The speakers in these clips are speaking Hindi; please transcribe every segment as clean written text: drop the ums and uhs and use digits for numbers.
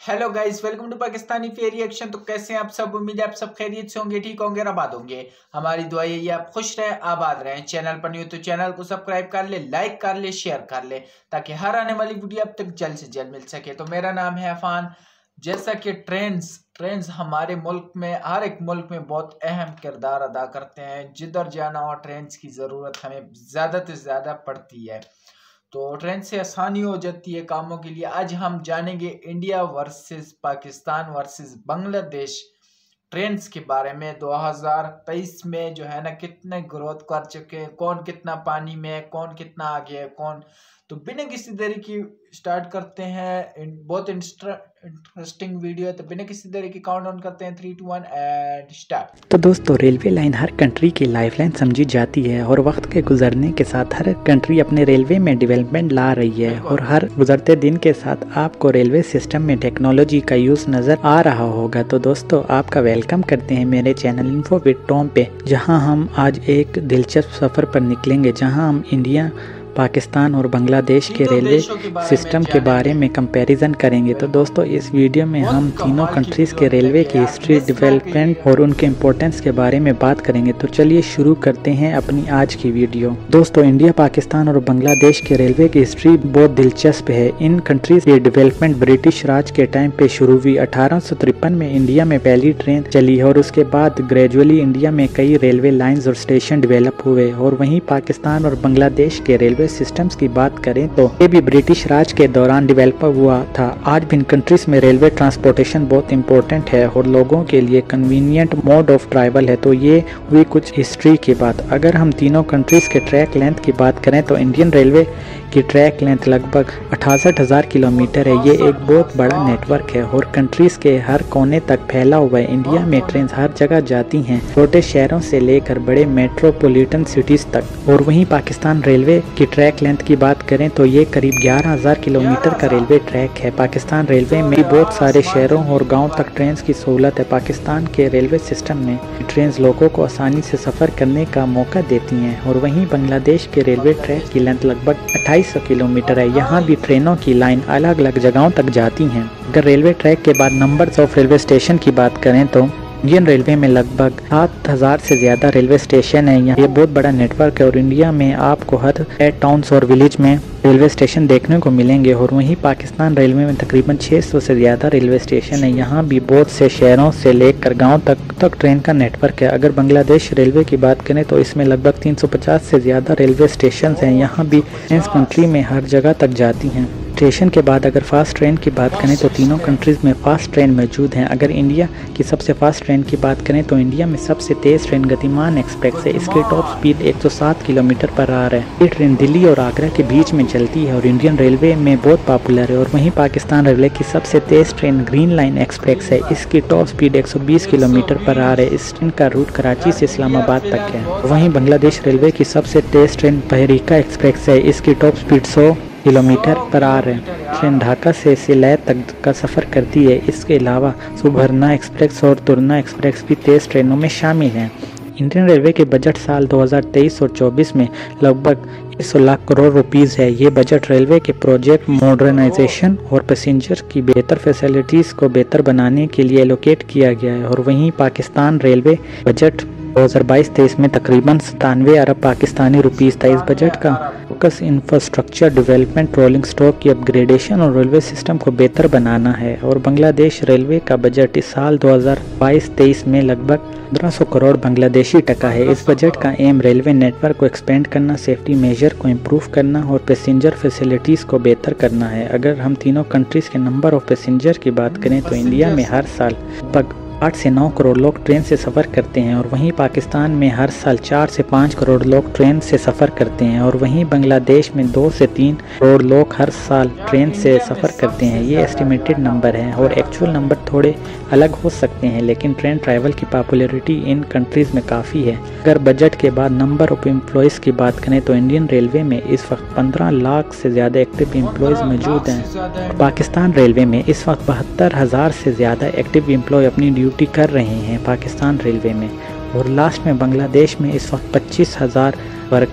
Hello guys, welcome to Pakistani fair reaction. तो कैसे हैं आप सब? उम्मीद है आप सब खैरियत से होंगे, ठीक होंगे और आबाद होंगे। हमारी दुआ यही है आप खुश रहें, आबाद रहें। चैनल पर न्यू तो चैनल को सब्सक्राइब कर ले, लाइक कर ले, शेयर कर ले, ताकि हर आने वाली वीडियो अब तक जल्द से जल्द मिल सके। तो मेरा नाम है अफान। जैसा कि ट्रेंड्स हमारे मुल्क में, हर एक मुल्क में बहुत अहम किरदार अदा करते हैं। जिधर जाना हो ट्रेंड्स की ज़रूरत हमें ज़्यादा से ज़्यादा पड़ती है, तो ट्रेन से आसानी हो जाती है कामों के लिए। आज हम जानेंगे India versus Pakistan versus Bangladesh trends के बारे में। 2023 में जो है ना, कितने ग्रोथ कर चुके हैं, कौन कितना पानी में है, कौन कितना आगे है, कौन। तो बिना किसी देरी की स्टार्ट करते हैं। बहुत इंटरेस्टिंग वीडियो है, तो बिना किसी देरी की काउंटडाउन करते हैं। 3, 2, 1 एंड स्टार्ट। तो दोस्तों, रेलवे लाइन हर कंट्री की लाइफलाइन समझी जाती है और वक्त के गुजरने के साथ हर कंट्री अपने रेलवे में डेवलपमेंट ला रही है और हर गुजरते दिन के साथ आपको रेलवे सिस्टम में टेक्नोलॉजी का यूज नजर आ रहा होगा। तो दोस्तों, आपका वेलकम करते हैं मेरे चैनल इन्फो विद टॉम पे, जहां हम आज एक दिलचस्प सफर पर निकलेंगे, जहां हम इंडिया, पाकिस्तान और बांग्लादेश के रेलवे सिस्टम के बारे में कंपैरिजन करेंगे। तो दोस्तों, इस वीडियो में हम तीनों कंट्रीज के रेलवे की हिस्ट्री, डेवलपमेंट और उनके इम्पोर्टेंस के बारे में बात करेंगे। तो चलिए शुरू करते हैं अपनी आज की वीडियो। दोस्तों, इंडिया, पाकिस्तान और बांग्लादेश के रेलवे की हिस्ट्री बहुत दिलचस्प है। इन कंट्रीज की डेवलपमेंट ब्रिटिश राज के टाइम पे शुरू हुई। 1853 में इंडिया में पहली ट्रेन चली और उसके बाद ग्रेजुअली इंडिया में कई रेलवे लाइंस और स्टेशन डेवलप हुए। और वहीं पाकिस्तान और बांग्लादेश के रेलवे सिस्टम्स की बात करें तो ये भी ब्रिटिश राज के दौरान डेवलप हुआ था। आज भी इन कंट्रीज में रेलवे ट्रांसपोर्टेशन बहुत इंपॉर्टेंट है और लोगों के लिए कन्वीनियंट मोड ऑफ ट्रैवल है। तो ये हुई कुछ हिस्ट्री की बात। अगर हम तीनों कंट्रीज के ट्रैक लेंथ की बात करें तो इंडियन रेलवे की ट्रैक लेंथ लगभग 68,000 किलोमीटर है। ये एक बहुत बड़ा नेटवर्क है और कंट्रीज के हर कोने तक फैला हुआ है। इंडिया में ट्रेन हर जगह जाती हैं, छोटे शहरों से लेकर बड़े मेट्रोपॉलिटन सिटीज तक। और वहीं पाकिस्तान रेलवे की ट्रैक लेंथ की बात करें तो ये करीब 11,000 किलोमीटर का रेलवे ट्रैक है। पाकिस्तान रेलवे में बहुत सारे शहरों और गाँव तक ट्रेन की सहूलत है। पाकिस्तान के रेलवे सिस्टम में ट्रेन लोगों को आसानी से सफर करने का मौका देती हैं। और वहीं बांग्लादेश के रेलवे ट्रैक की लेंथ लगभग 2800 किलोमीटर है। यहाँ भी ट्रेनों की लाइन अलग अलग जगहों तक जाती हैं। अगर रेलवे ट्रैक के बाद नंबर्स ऑफ रेलवे स्टेशन की बात करें तो इंडियन रेलवे में लगभग 7,000 से ज़्यादा रेलवे स्टेशन है। ये बहुत बड़ा नेटवर्क है और इंडिया में आपको हर टाउन्स और विलेज में रेलवे स्टेशन देखने को मिलेंगे। और वहीं पाकिस्तान रेलवे में तकरीबन 600 से ज़्यादा रेलवे स्टेशन है। यहाँ भी बहुत से शहरों से लेकर गांव तक ट्रेन का नेटवर्क है। अगर बांग्लादेश रेलवे की बात करें तो इसमें लगभग 350 से ज़्यादा रेलवे स्टेशन हैं। यहाँ भी इस कंट्री में हर जगह तक जाती हैं। स्टेशन के बाद अगर फास्ट ट्रेन की बात करें तो तीनों कंट्रीज में फास्ट ट्रेन मौजूद हैं। अगर इंडिया की सबसे फास्ट ट्रेन की बात करें तो इंडिया में सबसे तेज़ ट्रेन गतिमान एक्सप्रेस है। इसकी top speed 107 kilometre per hour है। ये ट्रेन दिल्ली और आगरा के बीच में चलती है और इंडियन रेलवे में बहुत पॉपुलर है। और वहीं पाकिस्तान रेलवे की सबसे तेज़ ट्रेन ग्रीन लाइन एक्सप्रेस है। इसकी top speed 120 kilometre per hour है। इस ट्रेन का रूट कराची से इस्लामाबाद तक है। वहीं बांग्लादेश रेलवे की सबसे तेज़ ट्रेन बहरीका एक्सप्रेस है। इसकी top speed 100 kilometre per hour है। ट्रेन ढाका से सिलाई तक का सफ़र करती है। इसके अलावा सुबरना एक्सप्रेस और तुरना एक्सप्रेस भी तेज़ ट्रेनों में शामिल हैं। इंडियन रेलवे के बजट साल 2023 और 24 में लगभग 100 लाख करोड़ रुपीस है। ये बजट रेलवे के प्रोजेक्ट मॉडर्नाइजेशन और पैसेंजर की बेहतर फैसिलिटीज़ को बेहतर बनाने के लिए एलोकेट किया गया है। और वहीं पाकिस्तान रेलवे बजट 2022-23 में तकरीबन 97 अरब पाकिस्तानी रुपीस था। इस बजट का focus infrastructure development, rolling stock की अपग्रेडेशन और रेलवे सिस्टम को बेहतर बनाना है। और बांग्लादेश रेलवे का बजट इस साल 2022-23 में लगभग 1500 करोड़ बांग्लादेशी टका है। इस बजट का एम रेलवे नेटवर्क को एक्सपेंड करना, सेफ्टी मेजर को इम्प्रूव करना और पैसेंजर फैसिलिटीज़ को बेहतर करना है। अगर हम तीनों कंट्रीज़ के नंबर ऑफ पैसेंजर की बात करें तो इंडिया में हर साल लगभग 8 से 9 करोड़ लोग ट्रेन से सफ़र करते हैं। और वहीं पाकिस्तान में हर साल 4 से 5 करोड़ लोग ट्रेन से सफ़र करते हैं। और वहीं बांग्लादेश में 2 से 3 करोड़ लोग हर साल ट्रेन से सफ़र करते हैं। ये एस्टिमेटेड नंबर हैं और एक्चुअल नंबर थोड़े अलग हो सकते हैं, लेकिन ट्रेन ट्रैवल की पॉपुलैरिटी इन कंट्रीज़ में काफ़ी है। अगर बजट के बाद नंबर ऑफ एम्प्लॉयज़ की बात करें तो इंडियन रेलवे में इस वक्त 15 लाख से ज़्यादा एक्टिव एम्प्लॉयज़ मौजूद हैं। पाकिस्तान रेलवे में इस वक्त 72,000 से ज़्यादा एक्टिव एम्प्लॉय अपनी ड्यूटी कर रहे हैं पाकिस्तान रेलवे में। और लास्ट में बांग्लादेश में इस वक्त 25,000 वर्कर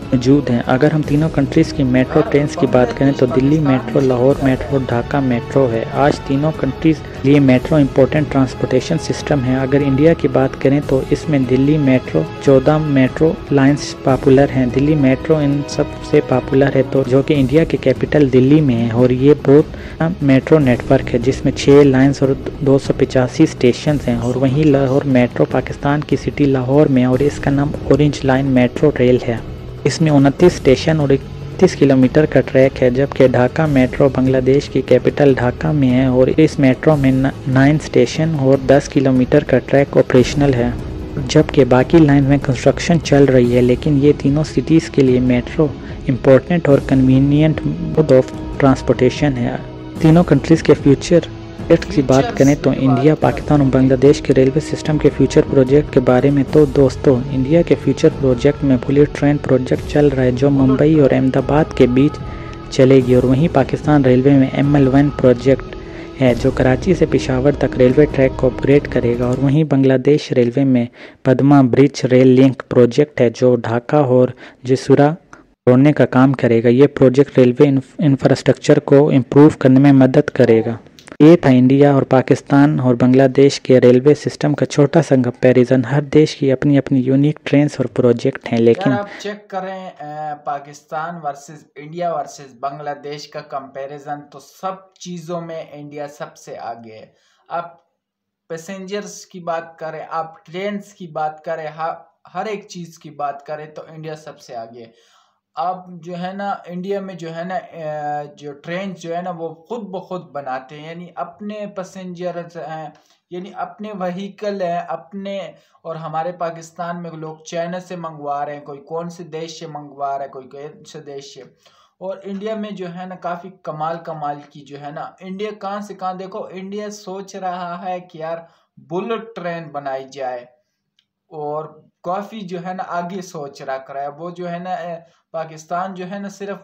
मौजूद हैं। अगर हम तीनों कंट्रीज़ की मेट्रो ट्रेन की बात करें तो Delhi metro, Lahore metro, Dhaka metro है। आज तीनों कंट्रीज़ लिए मेट्रो इम्पोर्टेंट ट्रांसपोर्टेशन सिस्टम है। अगर इंडिया की बात करें तो इसमें Delhi metro 14 metro lines popular हैं। दिल्ली मेट्रो इन सब से पॉपुलर है तो जो कि इंडिया के कैपिटल दिल्ली में है, और ये बहुत मेट्रो नेटवर्क है जिसमें 6 लाइन्स और 285 स्टेशन हैं। और वहीं लाहौर मेट्रो पाकिस्तान की सिटी लाहौर में, और इसका नाम ऑरेंज लाइन मेट्रो रेल है। इसमें 29 स्टेशन और 31 किलोमीटर का ट्रैक है। जबकि ढाका मेट्रो बांग्लादेश की कैपिटल ढाका में है और इस मेट्रो में 9 स्टेशन और 10 किलोमीटर का ट्रैक ऑपरेशनल है। जबकि बाकी लाइन में कंस्ट्रक्शन चल रही है। लेकिन ये तीनों सिटीज़ के लिए मेट्रो इम्पोर्टेंट और कन्वीनियंट मोड ऑफ ट्रांसपोर्टेशन है। तीनों कंट्रीज़ के फ्यूचर की बात करें तो इंडिया, पाकिस्तान और बांग्लादेश के रेलवे सिस्टम के फ्यूचर प्रोजेक्ट के बारे में तो दोस्तों, इंडिया के फ्यूचर प्रोजेक्ट में बुलेट ट्रेन प्रोजेक्ट चल रहा है जो मुंबई और अहमदाबाद के बीच चलेगी। और वहीं पाकिस्तान रेलवे में ML1 प्रोजेक्ट है जो कराची से पेशावर तक रेलवे ट्रैक को अपग्रेड करेगा। और वहीं बांग्लादेश रेलवे में Padma bridge rail link project है जो ढाका और जसूरा जोड़ने का काम करेगा। ये प्रोजेक्ट रेलवे इंफ्रास्ट्रक्चर को इम्प्रूव करने में मदद करेगा। ये था इंडिया और पाकिस्तान और बांग्लादेश के रेलवे सिस्टम का छोटा सा कंपैरिजन। हर देश की अपनी अपनी यूनिक ट्रेन्स और प्रोजेक्ट हैं। लेकिन आप चेक करें Pakistan versus India versus Bangladesh का कंपैरिजन, तो सब चीज़ों में इंडिया सबसे आगे है। आप पैसेंजर्स की बात करें, आप ट्रेन्स की बात करें, हर एक चीज़ की बात करें तो इंडिया सबसे आगे है। अब जो है ना इंडिया में जो है ना जो ट्रेन जो है ना वो खुद ब खुद बनाते हैं, यानी अपने पैसेंजर्स हैं, यानी अपने व्हीकल हैं अपने। और हमारे पाकिस्तान में लोग चाइना से मंगवा रहे हैं, कोई कौन से देश से मंगवा रहा है, कोई कौन से देश से। और इंडिया में जो है ना काफ़ी कमाल कमाल की जो है ना, इंडिया कहाँ से कहाँ देखो, इंडिया सोच रहा है कि यार बुलेट ट्रेन बनाई जाए, और काफ़ी जो है ना आगे सोच रहा है। वो जो है ना पाकिस्तान जो है ना सिर्फ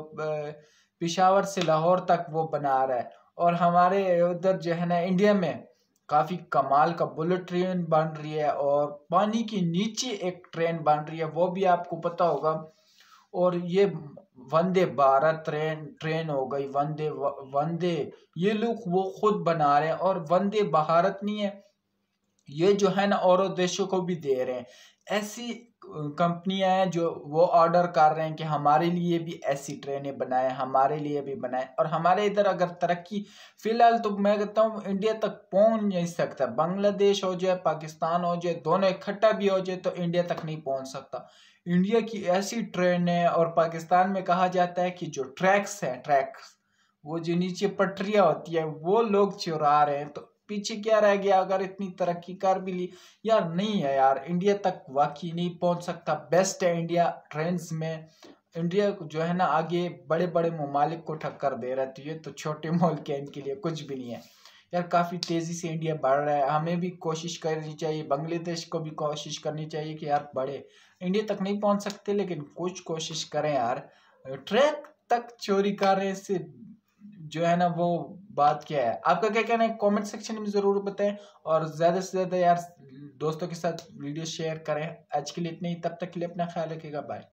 पेशावर से लाहौर तक वो बना रहा है, और हमारे उधर जो है ना इंडिया में काफ़ी कमाल का बुलेट ट्रेन बन रही है, और पानी के नीचे एक ट्रेन बन रही है, वो भी आपको पता होगा। और ये वंदे भारत ट्रेन हो गई, वंदे ये लोग वो खुद बना रहे हैं। और वंदे भारत नहीं है, ये जो है ना और देशों को भी दे रहे हैं। ऐसी कंपनियां हैं जो वो ऑर्डर कर रहे हैं कि हमारे लिए भी ऐसी ट्रेनें बनाए, हमारे लिए भी बनाए। और हमारे इधर अगर तरक्की फिलहाल तो मैं कहता हूँ इंडिया तक पहुंच नहीं सकता। बांग्लादेश हो जाए, पाकिस्तान हो जाए, दोनों इकट्ठा भी हो जाए तो इंडिया तक नहीं पहुंच सकता। इंडिया की ऐसी ट्रेन है। और पाकिस्तान में कहा जाता है कि जो ट्रैक्स हैं, ट्रैक्स वो जो नीचे पटरियां होती है वो लोग चुरा रहे हैं। तो पीछे क्या रह गया अगर इतनी तरक्की कर भी ली? यार नहीं है यार, इंडिया तक वाकई नहीं पहुंच सकता। बेस्ट है इंडिया ट्रेंड्स में। इंडिया जो है ना आगे बड़े बड़े ममालिक को टक्कर दे रहा है, तो ये तो छोटे मुल्क है, इनके लिए कुछ भी नहीं है यार। काफ़ी तेज़ी से इंडिया बढ़ रहा है, हमें भी कोशिश करनी चाहिए, बांग्लादेश को भी कोशिश करनी चाहिए कि यार बढ़े। इंडिया तक नहीं पहुंच सकते लेकिन कुछ कोशिश करें यार। ट्रैक तक चोरी कर रहे से जो है ना वो बात क्या है? आपका क्या कहना है कमेंट सेक्शन में ज़रूर बताएं, और ज़्यादा से ज़्यादा यार दोस्तों के साथ वीडियो शेयर करें। आज के लिए इतने ही, तब तक के लिए अपना ख्याल रखिएगा, बाय।